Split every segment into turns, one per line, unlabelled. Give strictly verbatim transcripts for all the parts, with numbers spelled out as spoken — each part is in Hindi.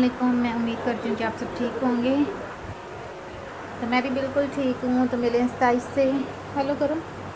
अस्सलामुअलैकुम। मैं उम्मीद करती हूँ कि आप सब ठीक होंगे। तो मैं भी बिल्कुल ठीक हूँ। तो मिले सताईस से हेलो करो।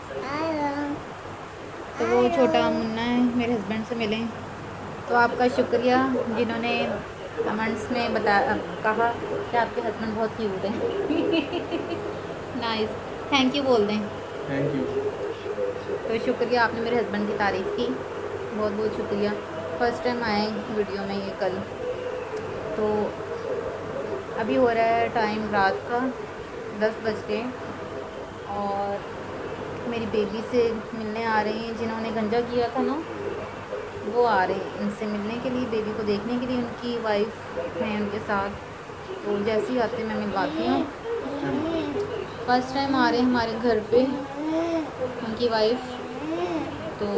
तो वो छोटा मुन्ना है, मेरे हस्बैंड से मिलें। तो आपका शुक्रिया जिन्होंने कमेंट्स में बता कहा कि आपके हस्बैंड बहुत क्यूट हैं। नाइस, थैंक यू बोल दें।
Thank you.
तो शुक्रिया, आपने मेरे हस्बैंड की तारीफ़ की, बहुत बहुत शुक्रिया। फर्स्ट टाइम आए वीडियो में ये कल। तो अभी हो रहा है टाइम रात का दस बज के और मेरी बेबी से मिलने आ रहे हैं जिन्होंने गंजा किया था ना, वो आ रहे हैं इनसे मिलने के लिए, बेबी को देखने के लिए। उनकी वाइफ हैं उनके साथ। तो जैसे ही आते मैं मिलवाती हूँ। फर्स्ट टाइम आ रहे हैं हमारे घर पे उनकी वाइफ। तो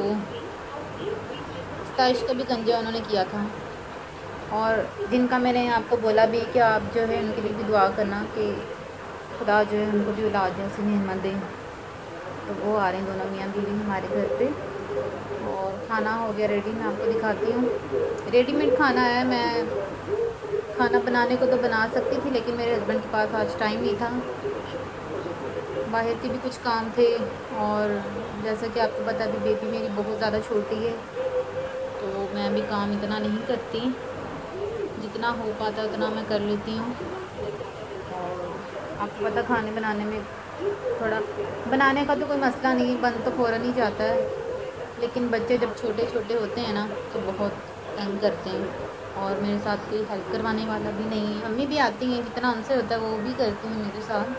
सताइश का भी गंजा उन्होंने किया था और जिनका मैंने आपको बोला भी कि आप जो है उनके लिए भी दुआ करना कि खुदा जो है उनको भी औलाद जैसी नेमत दें। तो वो आ रहे हैं दोनों मियाँ बीवी हमारे घर पे और खाना हो गया रेडी। मैं आपको दिखाती हूँ। रेडीमेड खाना है। मैं खाना बनाने को तो बना सकती थी लेकिन मेरे हस्बैंड के पास आज टाइम नहीं था, बाहर के भी कुछ काम थे। और जैसा कि आपको पता भी बेबी मेरी बहुत ज़्यादा छोटी है तो मैं भी काम इतना नहीं करती, जितना हो पाता उतना मैं कर लेती हूँ। और आपको पता खाने बनाने में थोड़ा बनाने का तो कोई मसला नहीं, बन तो फ़ौरन ही जाता है, लेकिन बच्चे जब छोटे छोटे होते हैं ना तो बहुत तंग करते हैं। और मेरे साथ कोई हेल्प करवाने वाला भी नहीं है। अम्मी भी आती हैं, जितना उनसे होता है वो भी करती हैं मेरे साथ।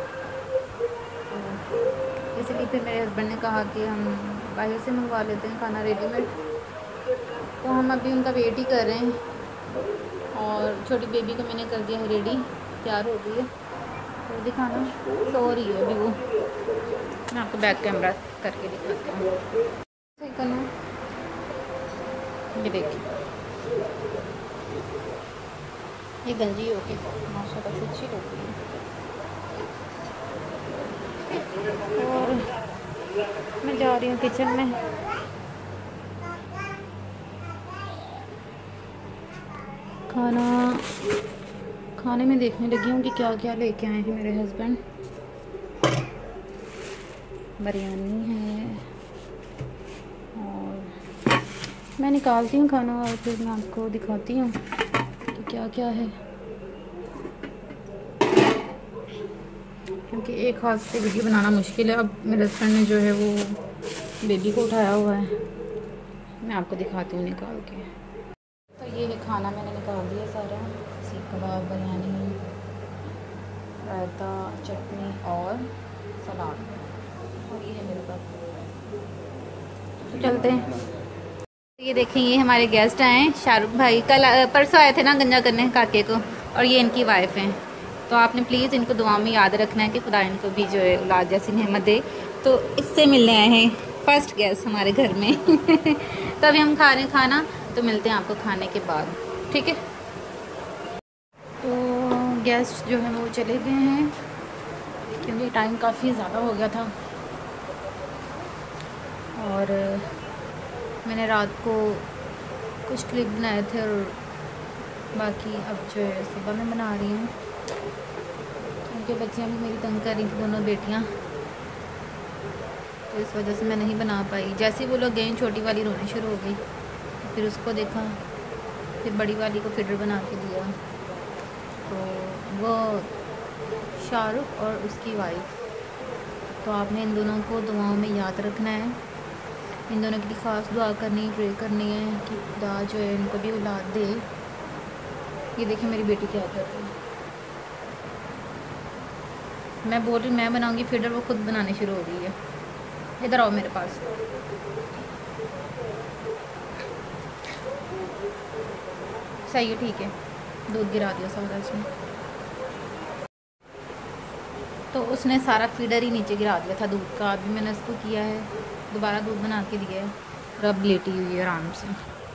तो इसलिए फिर मेरे हस्बैंड ने कहा कि हम बाहर से मंगवा लेते हैं खाना रेडीमेड। तो हम अभी उनका वेट ही कर रहे हैं। और छोटी बेबी को मैंने कर दिया है रेडी, तैयार हो गई है। तो दिखाना, सो रही है अभी वो। मैं आपको बैक कैमरा करके दिखाती हूँ। सही करना, ये देखिए ये गंजी हो गई माशाल्लाह से, अच्छी हो गई। और मैं जा रही हूँ किचन में। खाना खाने में देखने लगी हूँ कि क्या क्या लेके आए हैं मेरे हस्बैंड। बिरयानी है और मैं निकालती हूँ खाना और फिर मैं आपको दिखाती हूँ कि क्या क्या है, क्योंकि एक हाथ से वीडियो बनाना मुश्किल है। अब मेरे हस्बैंड ने जो है वो बेबी को उठाया हुआ है, मैं आपको दिखाती हूँ निकाल के। तो ये है खाना, मैंने निकाल दिया सारा। सीख कबाब, बिरयानी, रायता, चटनी और सलाद, और ये है मेरे पास। तो चलते हैं। ये देखें, ये हमारे गेस्ट आए हैं, शाहरुख भाई। कल परसों आए थे ना गंजा करने काके को, और ये इनकी वाइफ हैं। तो आपने प्लीज़ इनको दुआ में याद रखना है कि खुदा इनको भी जो है औलाद जैसी नेमत दे। तो इससे मिलने आए हैं फर्स्ट गेस्ट हमारे घर में। तो अभी हम खा रहे हैं खाना, तो मिलते हैं आपको खाने के बाद, ठीक है। तो गेस्ट जो है वो चले गए हैं क्योंकि टाइम काफ़ी ज़्यादा हो गया था। और मैंने रात को कुछ क्लिप बनाए थे और बाकी अब जो है सुबह में बना रही हूँ, क्योंकि बच्चियाँ भी मेरी तंग कर रही थी, दोनों बेटियाँ। तो इस वजह से मैं नहीं बना पाई। जैसे ही वो लोग गए छोटी वाली रोनी शुरू हो गई, फिर उसको देखा, फिर बड़ी वाली को फीडर बना के दिया। तो वो शाहरुख और उसकी वाइफ, तो आपने इन दोनों को दुआओं में याद रखना है। इन दोनों के लिए ख़ास दुआ करनी, प्रे करनी है कि खुदा जो है इनको भी औलाद दे। ये देखिए मेरी बेटी क्या कर रही है। मैं बोल रही मैं बनाऊंगी फीडर, वो खुद बनानी शुरू हो गई है। इधर आओ मेरे पास। सही है, ठीक है। दूध गिरा दिया सारा इसमें। तो उसने सारा फीडर ही नीचे गिरा दिया था दूध का। अभी मैंने उसको किया है, दोबारा दूध बना के दिया है। रब लेटी हुई है आराम से।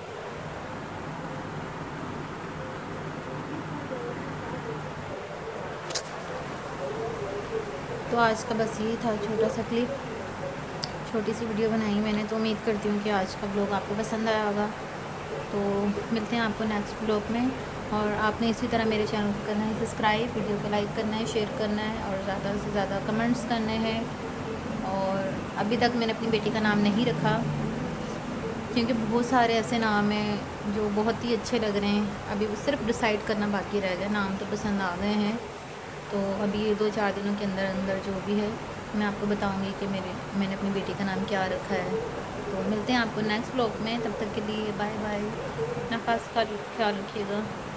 तो आज का बस यही था, छोटा सा क्लिप, छोटी सी वीडियो बनाई मैंने। तो उम्मीद करती हूँ कि आज का ब्लॉग आपको पसंद आया होगा। तो मिलते हैं आपको नेक्स्ट ब्लॉग में। और आपने इसी तरह मेरे चैनल को करना है सब्सक्राइब, वीडियो को लाइक करना है, शेयर करना है और ज़्यादा से ज़्यादा कमेंट्स करने हैं। और अभी तक मैंने अपनी बेटी का नाम नहीं रखा क्योंकि बहुत सारे ऐसे नाम हैं जो बहुत ही अच्छे लग रहे हैं। अभी वो सिर्फ डिसाइड करना बाकी रह गया। नाम तो पसंद आ गए हैं, तो अभी ये दो चार दिनों के अंदर अंदर जो भी है मैं आपको बताऊंगी कि मेरे मैंने अपनी बेटी का नाम क्या रखा है। तो मिलते हैं आपको नेक्स्ट व्लॉग में, तब तक के लिए बाय बाय। अपना खास ख्याल रखिएगा।